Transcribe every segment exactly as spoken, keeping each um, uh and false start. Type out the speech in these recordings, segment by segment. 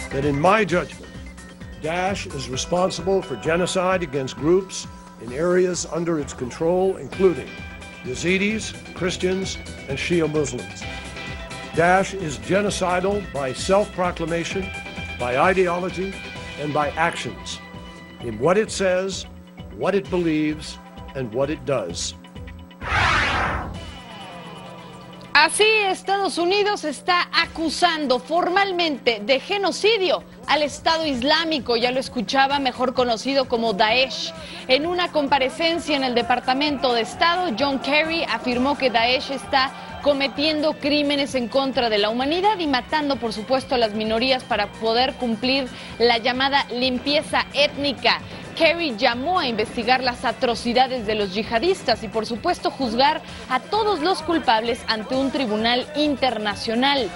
that in my judgment, Daesh is responsible for genocide against groups in areas under its control, including Yazidis, Christians, and Shia Muslims. Daesh is genocidal by self-proclamation, by ideology, and by actions, in what it says, what it believes, and what it does. Así, Estados Unidos está acusando formalmente de genocidio al Estado Islámico, ya lo escuchaba, mejor conocido como Daesh. En una comparecencia en el Departamento de Estado, John Kerry afirmó que Daesh está cometiendo crímenes en contra de la humanidad y matando, por supuesto, a las minorías para poder cumplir la llamada limpieza étnica. Kerry llamó a investigar las atrocidades de los yihadistas y, por supuesto, juzgar a todos los culpables ante un tribunal internacional.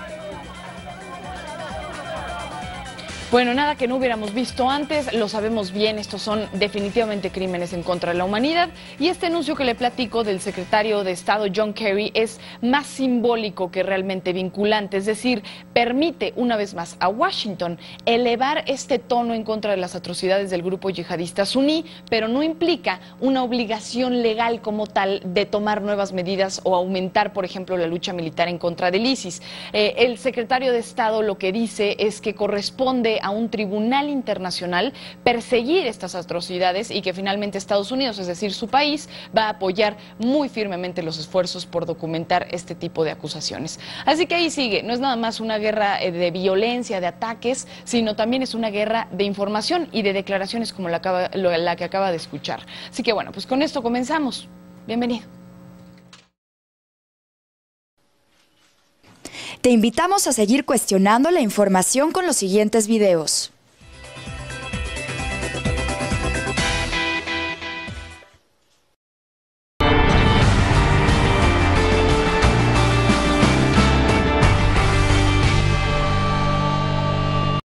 Bueno, nada que no hubiéramos visto antes, lo sabemos bien, estos son definitivamente crímenes en contra de la humanidad y este anuncio que le platico del secretario de Estado John Kerry es más simbólico que realmente vinculante, es decir, permite una vez más a Washington elevar este tono en contra de las atrocidades del grupo yihadista suní, pero no implica una obligación legal como tal de tomar nuevas medidas o aumentar, por ejemplo, la lucha militar en contra del ISIS. Eh, el secretario de Estado lo que dice es que corresponde a un tribunal internacional perseguir estas atrocidades y que finalmente Estados Unidos, es decir, su país, va a apoyar muy firmemente los esfuerzos por documentar este tipo de acusaciones. Así que ahí sigue, no es nada más una guerra de violencia, de ataques, sino también es una guerra de información y de declaraciones como la, acaba, la que acaba de escuchar. Así que bueno, pues con esto comenzamos. Bienvenido. Te invitamos a seguir cuestionando la información con los siguientes videos.